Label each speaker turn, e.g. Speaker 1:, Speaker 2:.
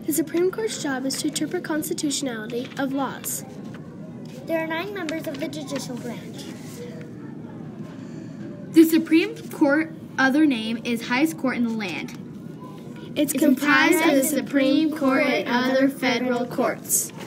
Speaker 1: The Supreme Court's job is to interpret constitutionality of laws.
Speaker 2: There are 9 members of the judicial branch.
Speaker 3: The Supreme Court, other name, is highest court in the land.
Speaker 1: It's comprised of the Supreme Court and other federal courts.